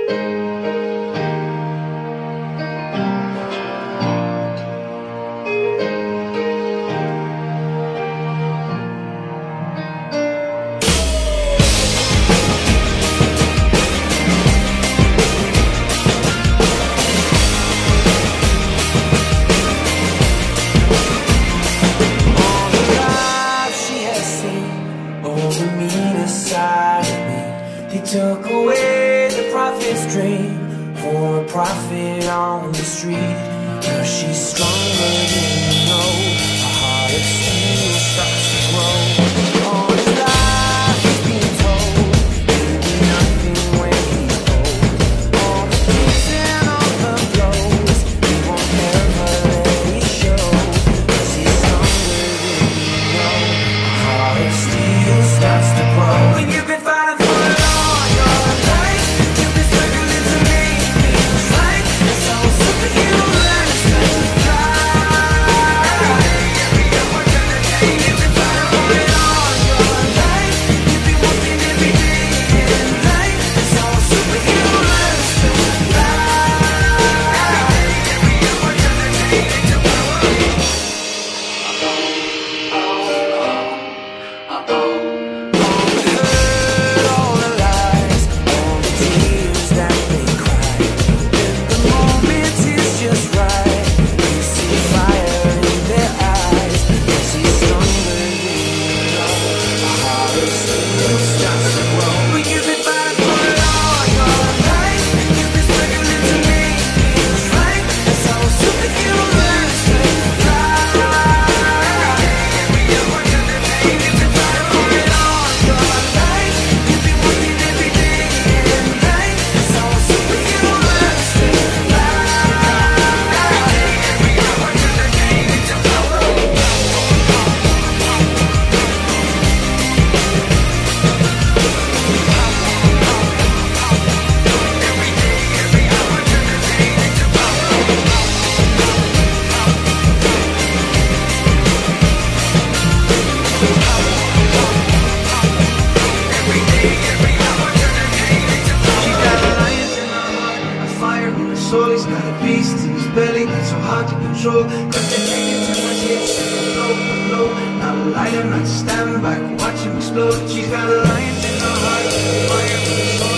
Took away the prophet's dream for a prophet on the street. Now she's stronger than you know. Her heart of steel starts to grow. All his life he's been told he'll be nothing when he's old. All the kicks and all the blows, he won't ever let it show. 'Cause he's stronger than you know. Her heart of steel starts to grow. When you've been fighting for it all, soul, he's got a beast in his belly that's so hard to control. Cause they're taking too much hits, low. Not a lion, not to stand back, watch him explode. She's got a lion in her heart, fire in her soul.